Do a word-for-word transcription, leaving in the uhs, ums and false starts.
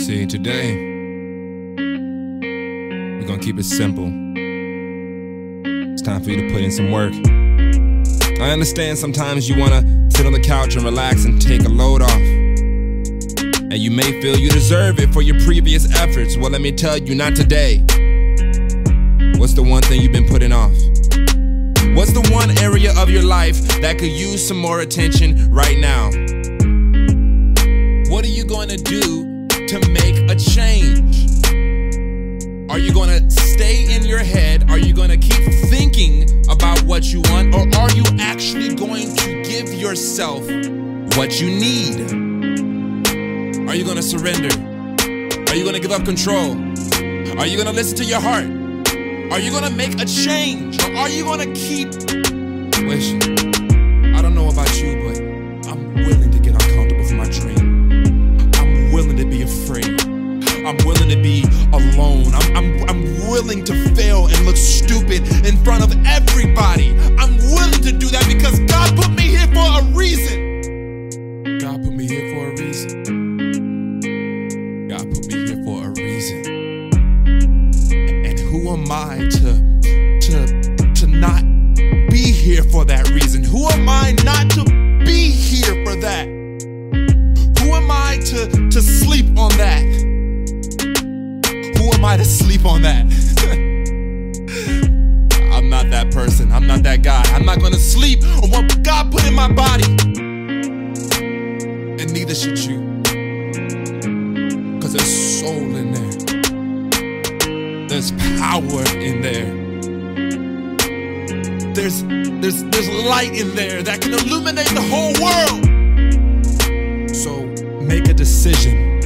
See, today, we're gonna keep it simple. It's time for you to put in some work. I understand sometimes you wanna sit on the couch and relax and take a load off. And you may feel you deserve it for your previous efforts. Well, let me tell you, not today. What's the one thing you've been putting off? What's the one area of your life that could use some more attention right now? What are you going to do to make a change? Are you going to stay in your head? Are you going to keep thinking about what you want? Or are you actually going to give yourself what you need? Are you going to surrender? Are you going to give up control? Are you going to listen to your heart? Are you gonna make a change, or are you gonna keep wishing? I don't know about you, but I'm willing to get uncomfortable for my dream. I'm willing to be afraid. I'm willing to be alone. I'm, I'm, I'm willing to fail and look stupid in front of everybody. I'm willing to do that because God put me here for a reason. God put me here for a reason. God put me here for a reason. Who am I to, to, to not be here for that reason? Who am I not to be here for that? Who am I to, to sleep on that? Who am I to sleep on that? I'm not that person. I'm not that guy. I'm not gonna sleep on what God put in my body. And neither should you. Cause there's soul in there. There's power in there. There's, there's, there's light in there that can illuminate the whole world. So make a decision.